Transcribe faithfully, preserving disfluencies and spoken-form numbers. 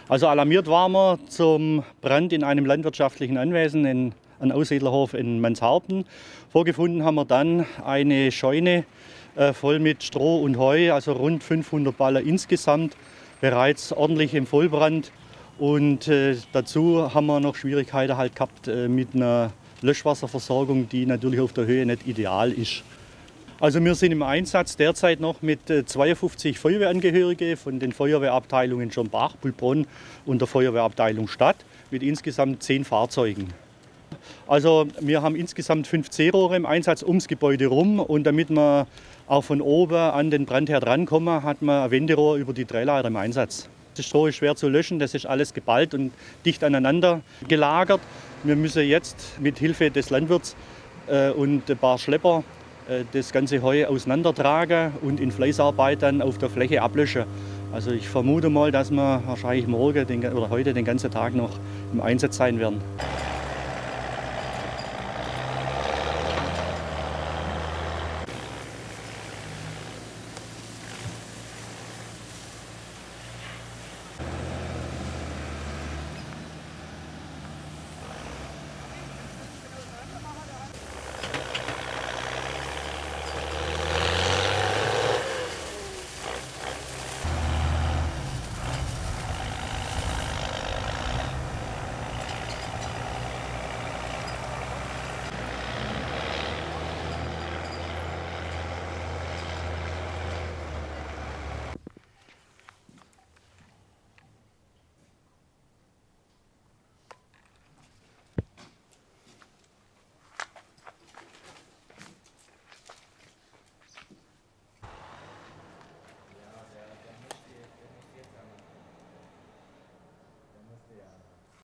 Also alarmiert waren wir zum Brand in einem landwirtschaftlichen Anwesen, in einem Aussiedlerhof in Manshaupten. Vorgefunden haben wir dann eine Scheune äh, voll mit Stroh und Heu, also rund fünfhundert Ballen insgesamt, bereits ordentlich im Vollbrand. Und äh, dazu haben wir noch Schwierigkeiten halt gehabt äh, mit einer Löschwasserversorgung, die natürlich auf der Höhe nicht ideal ist. Also wir sind im Einsatz derzeit noch mit zweiundfünfzig Feuerwehrangehörigen von den Feuerwehrabteilungen Schirmbach, Pulbronn und der Feuerwehrabteilung Stadt mit insgesamt zehn Fahrzeugen. Also wir haben insgesamt fünf C-Rohre im Einsatz ums Gebäude rum, und damit wir auch von oben an den Brandherd rankommen, hat man ein Wenderohr über die Drehleiter im Einsatz. Das Stroh ist schwer zu löschen, das ist alles geballt und dicht aneinander gelagert. Wir müssen jetzt mit Hilfe des Landwirts äh, und ein paar Schlepper das ganze Heu auseinandertragen und in Fleißarbeit dann auf der Fläche ablöschen. Also ich vermute mal, dass wir wahrscheinlich morgen den, oder heute den ganzen Tag noch im Einsatz sein werden.